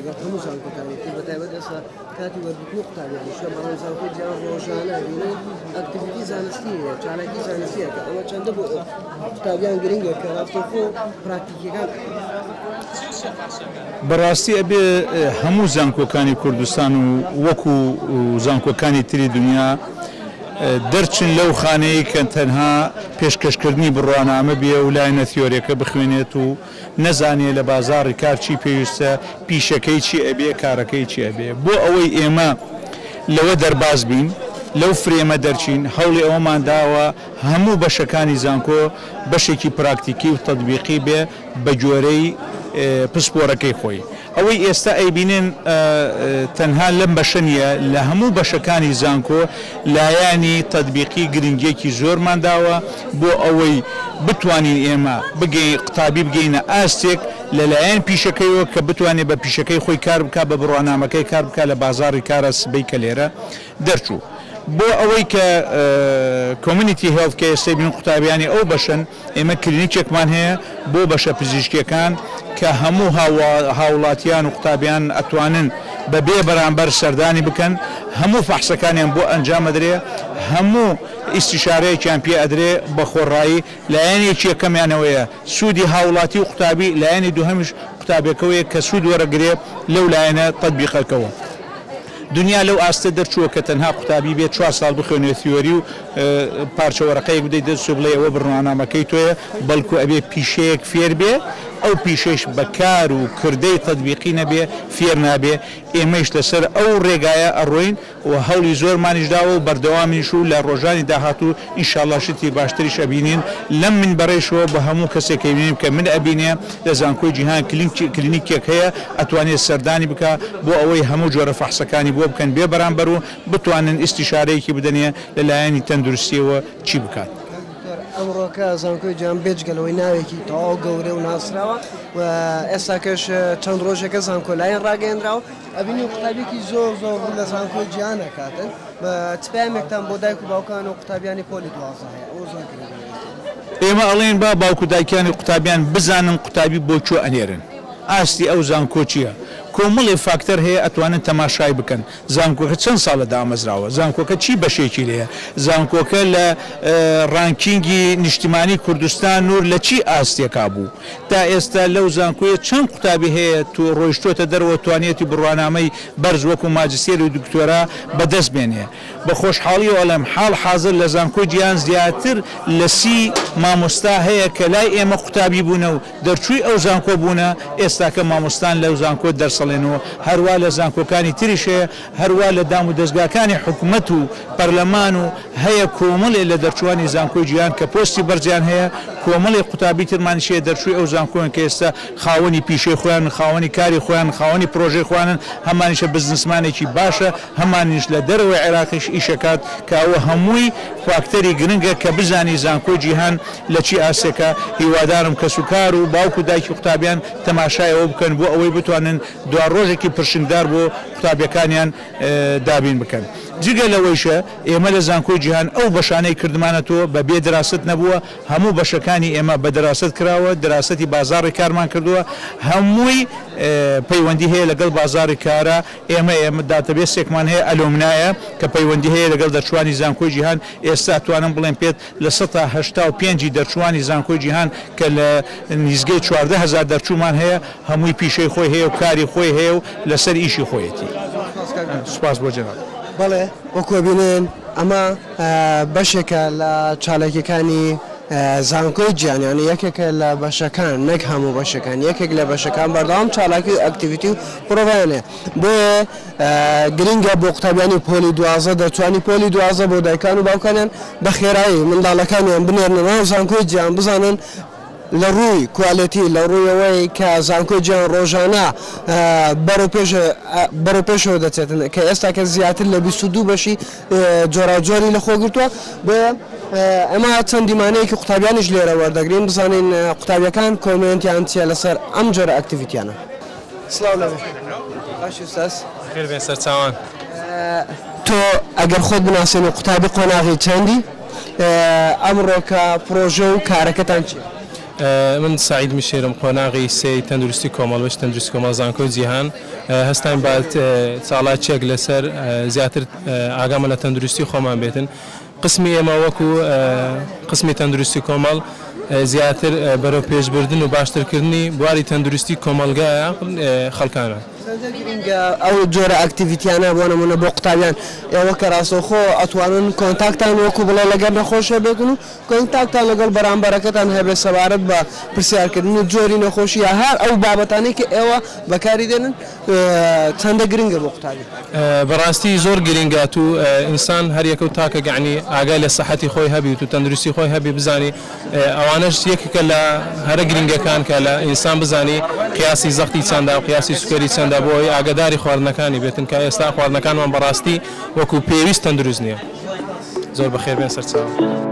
لەگەڵ هەموو زانکۆکانی بە تایبەت ئێستا کاتی وەرگرتنی قوتابیانی شوێن بەڵام زانکۆی جیان ڕۆژانە بینین ئەکتیڤیتی زانستی هەیە چالاکی زانستیە کە ئەمە چەندە بۆ قوتابیان گرنگە کە ڕاستەوخۆ پراکتیکیەکان بەڕاستی ئەبێ هەموو زانکۆکانی کوردستان و وەکو زانکۆکانی تری دنیا دەرچن لەو خانەیە کە تەنها پێشکەشکردنی بڕوانامە بێ و لایەنە تیۆریەکە بخوێنێت و نەزانێت لە بازاڕی کار چی پێویستە پیشەکەی چی ئەبێ کارەکەی چی ئەبێ بۆ ئەوەی ئێمە لەوە دەرباز بین لەو فرێمە دەرچین هەوڵی ئەومان داوە هەموو بەشەکانی زانکۆ بەشێکی پراکتیکی و تەطبیقی بێ بە جۆرەی پسپۆرەکەی خۆی ئەوەی ئێستا ئەیبینن تەنها لەم بەشە نیە لە هەموو بەشەکانی زانکۆ لایانی تەطبیقی گرنگێکی زۆرمان داوە بۆ ئەوەی بتوانین ئێمە قوتابی بگەینە ئاستێک لەلایەن پیشەکەیەوە کە بتوانێت بە پیشەکەی خۆی کار بکات بە بڕوانامەکەی کار بکات لە بازاڕی کارە سبەی کە لێرە دەرچوو بۆ ئەوەی کە کۆمیونیتی هێڵت کە ئێستا بین قوتابیانی ئەو بەشن ئێمە کلینیکێکمان هەیە بۆ بەشە پزیشکیەکان کە هەموو هاوڵاتیان و قوتابیان ئەتوانن بەبێ بەرامبەر سەردانی بکەن هەموو فەحسەکانیان بۆ ئەنجام ئەدرێ هەموو ئیستیشارەیەکیان پێ ئەدرێ بە خۆڕایی لایەنێکی یەکەمیانەوەیە سوودی هاوڵاتی و قوتابی لایەنی دووهەمیش قوتابێکەوەیە کە سوود وەرەگرێ لەو لایەنە تەطبیقەکەوە دنیا لەو ئاستە دەرچووە کە تەنها قوتابی بێت 4 ساڵ بخوێنێت تیۆری و پارچەوەرەقەیەک بدەیت دەست سوبڵێ ئەوە بڕوانامەکەی تۆیە بەڵکو ئەبێ پیشەیەک فێر بێ ئەو پیشەش بەکار و کردەی تەطبیقی نەبێ فێر نابێ ئێمەش لەسەر ئەو ڕێگایە ئەڕۆین و هەوڵی زۆرمانیش داوە و بەردەوامیش و لە ڕۆژانی داهاتوو ئینشاءڵڵا شتی باشتریش ئەبینین لەم من بەڕێشەوە بە هەموو کەسێک بینیم کە من ئەبینێ لە زانکۆی جیهان کلینیکێک هەیە ئەتوانێت سەردانی بکە بۆ ئەوەی هەموو جۆرە فەحسەکانی بۆ بکەن بێ بەرامبەر و بتوانن ئیستیشارەیەکی بدەنێ لەلایەنی تەندروستیەوە چی بکات ئەمڕۆکە زانکۆی جیهان بێجگەلەوەی ناوێکی تەواو گەورە و ناسراوە و ئێستا کەش چەند ڕۆژێکە زانکۆ لایەن ڕاگەیەنراوە ئەبینی قوتابێکی زۆر لە زانکۆی جیهان ئەکاتن بە تپایمێکتان بۆ دایک و باوکان و قوتابیانی پۆلی دوازە هەیە ئەوە زۆر گرنگە ئێمە ئەڵێن با باوکو دایکانی قوتابیان بزانن قوتابی بۆ چۆ ئەنێرن ئاستی ئەو زانکۆ چییە کۆمەڵی فاکتەر هەیە ئەتوانن تەماشای بکەن زانکۆکە چەند ساڵە دامەزراوە زانکۆکە چی بەشێکی لێیە زانکۆکە لە ڕانکینگی نیشتیمانی کوردستان نور لە چی ئاستێکا بوو تا ئێستا لەو زانکۆیە چەند قوتابی هەیە تو ڕۆیشتۆتە دەرەوە توانێتی بڕوانامەی بەرز وەکو ماجستێر و دکتۆرا بەدەست بێنێ بە خۆشحاڵی ئەڵێم حاڵ حاضر لە زانکۆی جیهان زیاتر لە 30 مامۆستا هەیە کە لای ئێمە قوتابی بوونە و دەرچووی ئەو زانکۆ بوونە ئێستاکە مامۆستان لەو زانکۆ دەرسەڵێنەوە هەروە لە زانکۆکانی تریشەیە هەروە لە دام و دەستگاکانی حکوومەت و پەرلەمان و هەیە کۆمەڵێ لە دەرچوانی زانکۆی جیهان کە پۆستی بەرجیان هەیە کۆمەڵی قوتابی ترمانیشەیە دەرچووی ئەو زانکۆیان کە ئێستا خاوەنی پیشەی خۆیان خاوەنی کاری خۆیان خاوەنی پرۆژەی خوانن هەمانیشە بزنسمانێکی باشە هەمانیش لە دەرەوەی عێراقیش ئیشەکات کە ئەوە هەمووی فاکتەری گرنگە کە بزانی زانکۆی جیهان لە چی ئاسێکە هیوادارم کە سوکار و باوک و دایکی قوتابیان تەماشایەوە بکەن بۆ ئەوەی بتوانن دوا ڕۆژێکی پرشنگدار بۆ قوتابیەکانیان دابین بکەن جگە لەوەیشە ئێمە لە زانکۆی جیهان ئەو بەشانەی کردمانەتەوە بە بێ دراست نەبووە هەموو بەشەکانی ئێمە بە دراست کراوە دراستی بازاڕی کارمان کردووە هەمووی پەیوەندی هەیە لەگەڵ بازاڕی کارە ئێمە داتەبێسێکمان هەیە ئەلۆمنایە کە پەیوەندی هەیە لەگەڵ دەرچوانی زانکۆی جیهان ئێستا توانم بڵێن پێت لە 185 دەرچوانی زانکۆی جیهان کە لە نزگەی 14,000 دەرچوومان هەیە هەمووی پیشەی خۆی هەیە و کاری خۆی هەیە و لەسەر ئیشی خۆیەتی سوپاس بۆ جەناب بەڵێ وەکو بینن ئەمە بەشێکە لە چالاکیەکانی زانکۆی جیهانیانی یەکێکە لە بەشەکان نەک هەموو بەشەکان یەکێک لە بەشەکان بەردەوام چالاکی و ئەکتیڤیتی و پرۆڤایانێ بۆیە گرنگە بۆ قوتابیانی پۆلی دوازە دەتوانی پۆلی دوازە بۆ دایکان و باوکانیان بە خێرایی منداڵەکانیان بنێرنە ناو زانکۆی جیهان بزانن لە ڕووی کوالیتی لە ڕوویەوەی کە زانکۆی جیهان ڕۆژانە بەرەو پێشەوە دەچێتن کە ئێستا کە زیاتر لە 22 بەشی جۆراجۆری لە خۆگرتووە بۆیە ئەمە چەند دیمانەیەکی قوتابیانیش لێرە وەردەگرین بزانین قوتابیەکان کۆمنتیان چیە لەسەر ئەم جۆرە ئەکتیڤیتیانە سڵاو لەوێ باش ئوستاز خێر بێ سەر چاوان تۆ ئەگەر خۆت بناسێنی قوتابی قۆناغی چەندی ئەمڕۆکە پرۆژە و کارەکەتان چیە؟ من سعید میشێرم قۆناغی سێ تەندروستی کۆمەڵ بەش تەندروستی کۆمەڵ زانکۆی جیهان هەستاین با چاڵاکێک لەسەر زیاتر ئاگامە لە تەندروستی خۆمان بێتن قسمی ئێمە وەکو قسمی تەندروستی کۆمەڵ زیاتر بەرەو پێشبردن و باشترکردنی بواری تەندروستی کۆمەلگایە خەڵکانە ئەو جۆرە ئەکتیڤیتیانە بۆ نمونە بۆ قوتابیان ئێوە کە ڕاستەوخۆ ئەتوانن کۆنتاکتان وەکو بڵێ لەگەر نەخۆشە بێتن و کۆنتاکتان لەگەڵ بەرامبەرەکەتان هەبێت سەبارەت بە پرسیارکردنی جۆری نەخۆشی یا هەر ئەو بابەتانەی کە ئێوە بەکاری دێنن چەندە گرنگە بۆ قوتابی بەڕاستی زۆر گرنگە تو ئینسان هەر یەکە و تاکە یعنی ئاگای لە سەحەتی خۆی هەبی و تەندروستی خۆی هەبی بزانی ئەوانەش یەکێکە لە هەرە گرنگەکان کە لە ئینسان بزانی قیاسی زەختی چەندە و قیاسی سوکەری چەندە بۆی ئاگاداری خواردنەکانی بێتن کە ئێستا خواردنەکانمان بەڕاستی وەکو پێویست تەندروست نییە زۆر بەخێر بێن سەرچاوە